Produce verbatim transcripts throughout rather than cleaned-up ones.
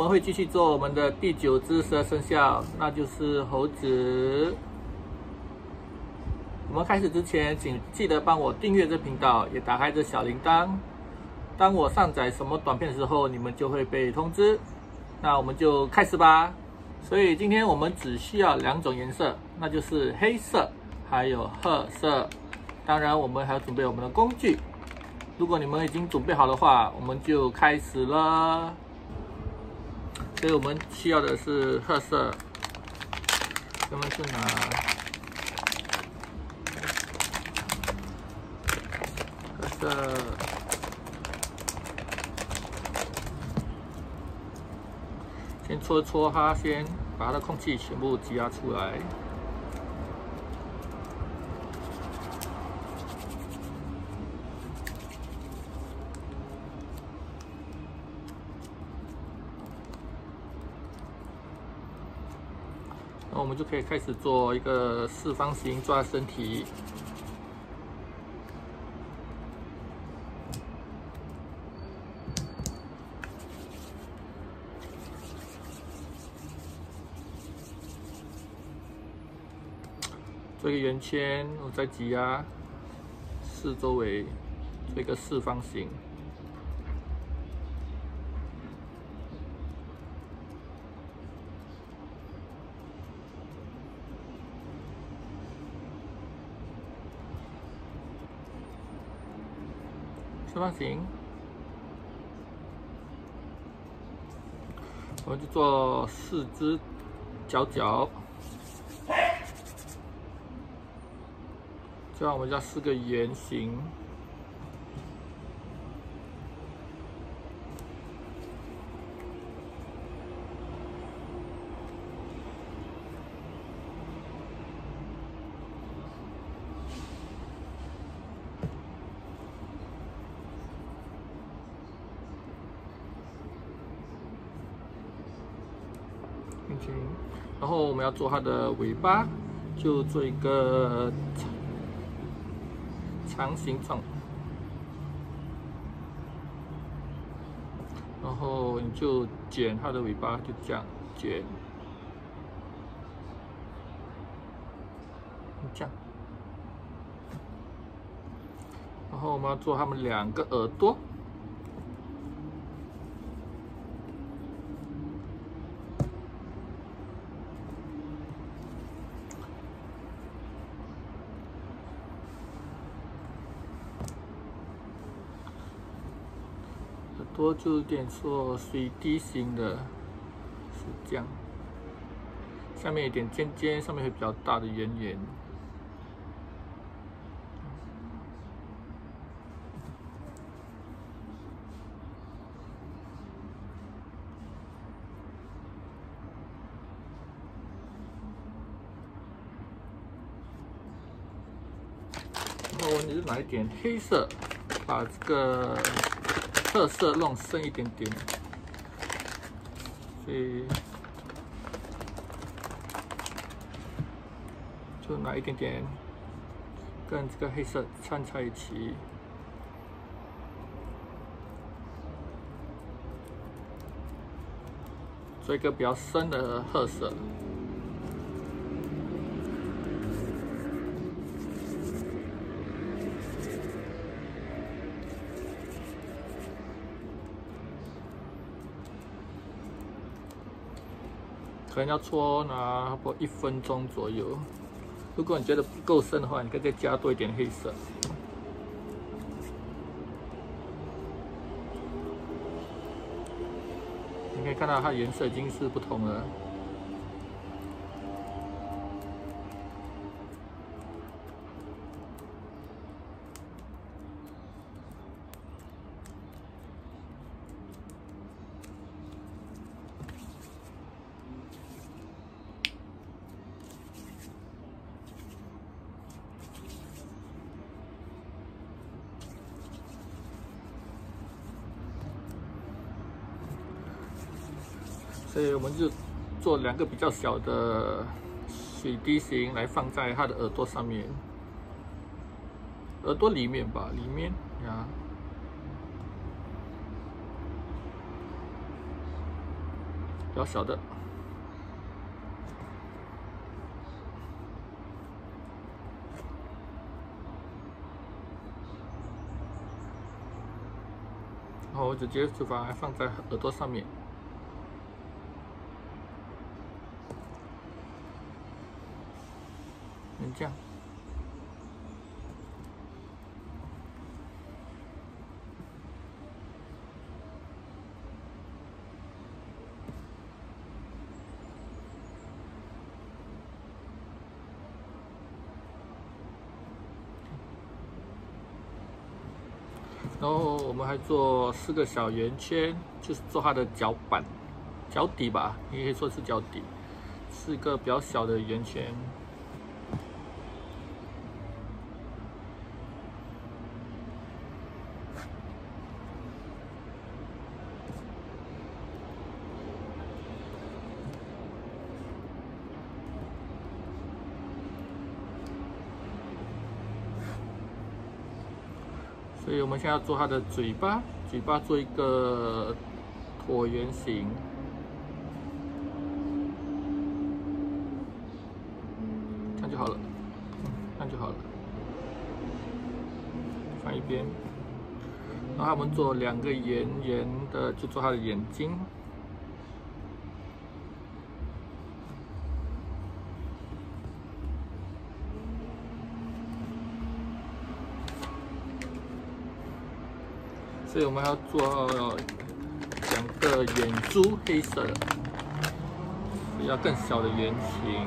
会继续做我们的第九只十二生肖，那就是猴子。我们开始之前，请记得帮我订阅这频道，也打开这小铃铛。当我上载什么短片的时候，你们就会被通知。那我们就开始吧。所以今天我们只需要两种颜色，那就是黑色还有褐色。当然，我们还要准备我们的工具。如果你们已经准备好的话，我们就开始了。所以我们需要的是褐色，我们是拿褐色，先搓搓它，先把它的空气全部挤压出来。那我们就可以开始做一个四方形抓身体。做一个圆圈，我再挤压四周围，做一个四方形。四方形，我们就做四只角角，这样我们叫四个圆形。然后我们要做它的尾巴，就做一个长形状，然后你就剪它的尾巴，就这样剪，这样。然后我们要做它们两个耳朵。多就有点做水滴形的，是这样。下面有点尖尖，上面会比较大的圆圆。然后你就拿一点黑色，把这个褐色弄深一点点，所以就拿一点点跟这个黑色掺在一起，做一个比较深的褐色。可能要搓拿差不多一分钟左右。如果你觉得不够深的话，你可以再加多一点黑色。你可以看到它颜色已经是不同了。所以我们就做两个比较小的水滴形来放在它的耳朵上面，耳朵里面吧，里面呀。 比较小的。然后我直接就把它放在耳朵上面，能这样。然后我们还做四个小圆圈，就是做它的脚板、脚底吧，你可以说是脚底，四个比较小的圆圈。所以我们现在要做它的嘴巴，嘴巴做一个椭圆形，这样就好了，这样就好了，放一边。然后我们做两个圆圆的，就做它的眼睛。所以我们要做两个眼珠，黑色的，比较更小的圆形。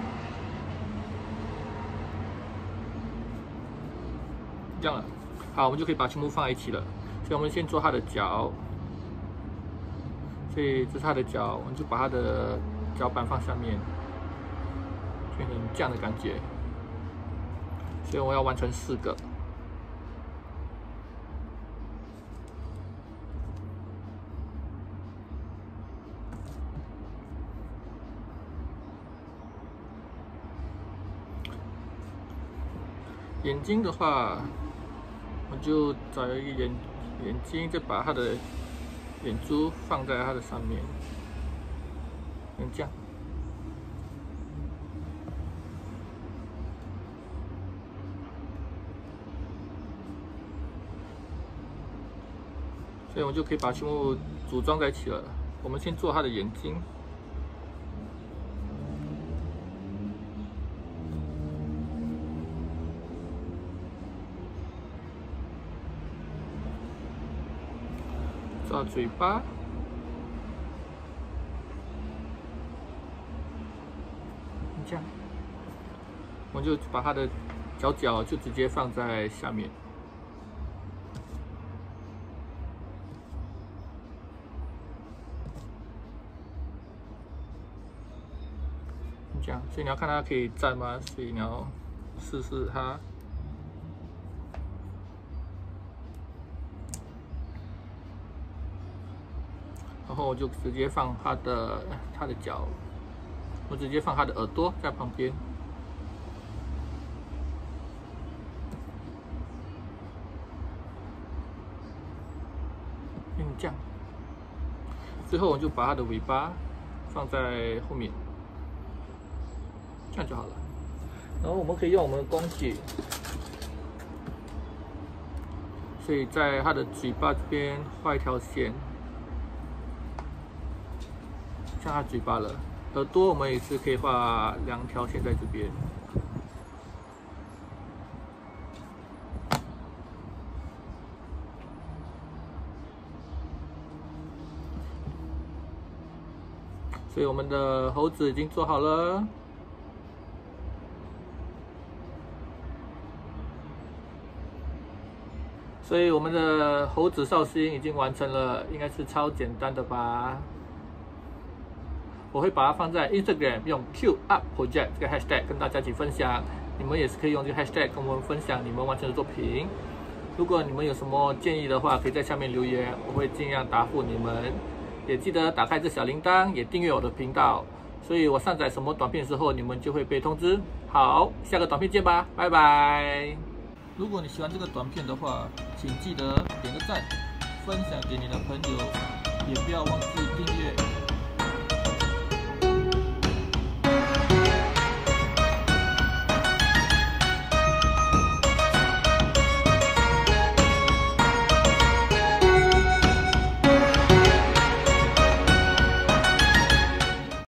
这样了，好，我们就可以把全部放在一起了。所以我们先做它的脚，所以这是它的脚，我们就把它的脚板放下面，变成这样的感觉。所以我要完成四个。眼睛的话，我就找一个眼眼睛，再把它的眼珠放在它的上面，能这样。所以我们就可以把全部组装在一起了。我们先做它的眼睛。做嘴巴，这样，我就把它的角角就直接放在下面，这样。所以你要看它可以站吗？所以你要试试它。然后我就直接放它的它的脚，我直接放它的耳朵在旁边，嗯，这样。最后我就把它的尾巴放在后面，这样就好了。然后我们可以用我们的工具，所以在它的嘴巴这边画一条线。像它嘴巴了，耳朵我们也是可以画两条线在这边。所以我们的猴子已经做好了。所以我们的猴子绍兴已经完成了，应该是超简单的吧？我会把它放在 Instagram， 用 Q Up Project 这个 hashtag 跟大家一起分享。你们也是可以用这个 hashtag 跟我们分享你们完成的作品。如果你们有什么建议的话，可以在下面留言，我会尽量答复你们。也记得打开这小铃铛，也订阅我的频道，所以我上载什么短片之后，你们就会被通知。好，下个短片见吧，拜拜。如果你喜欢这个短片的话，请记得点个赞，分享给你的朋友，也不要忘记订阅。